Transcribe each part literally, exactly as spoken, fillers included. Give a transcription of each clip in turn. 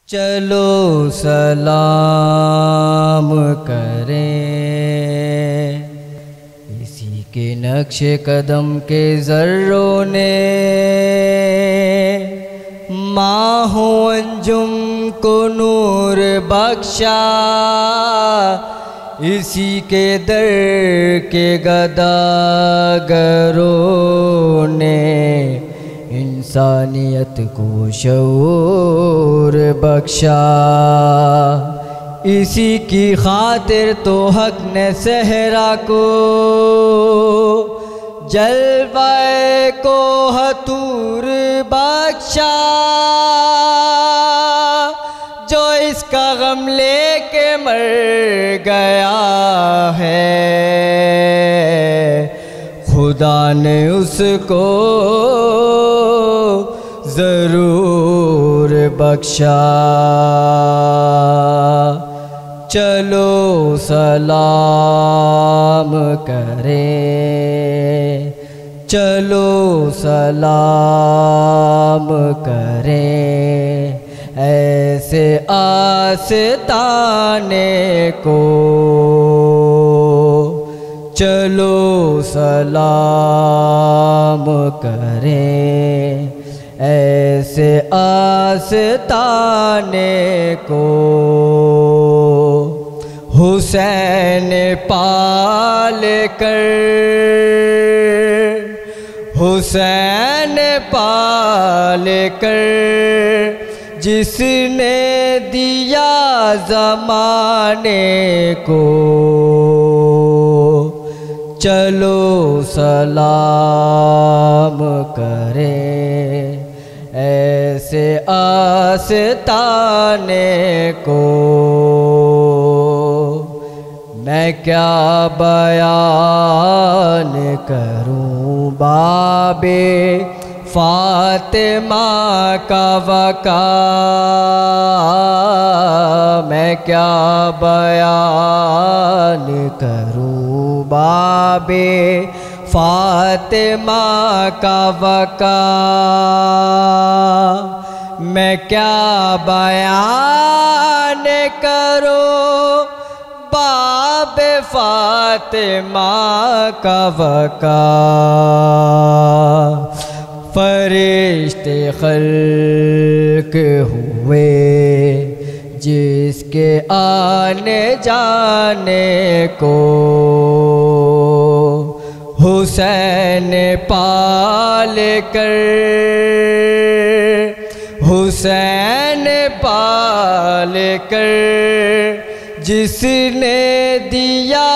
چلو سلام کریں اسی کے نقش قدم کے ذروں نے ماہ و انجم کو نور بخشا، اسی کے در کے گداگروں نے انسانیت کو شعور بخشا، اسی کی خاطر تو حق نے صحرا کو جلوہ کو حتور بخشا، جو اس کا غم لے کے مر گیا ہے خدا نے اس کو ضرور بخشا۔ چلو سلام کریں، چلو سلام کریں ایسے آستانے کو، چلو سلام کریں ایسے آستانے کو، حسین پال کر حسین پال کر جس نے دیا زمانے کو، چلو سلام کریں ایسے آستانے کو۔ میں کیا بیان کروں باب فاطمہ کا وقار، میں کیا بیان کروں باب فاطمہ کا وقار، میں کیا بیان کروں باب فاطمہ کا وقار، فرشتے خلق ہوئے جس کے آنے جانے کو، حسین پال کر حسین پال کر جس نے دیا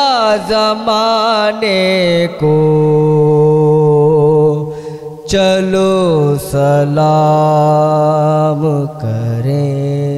زمانے کو، چلو سلام کریں۔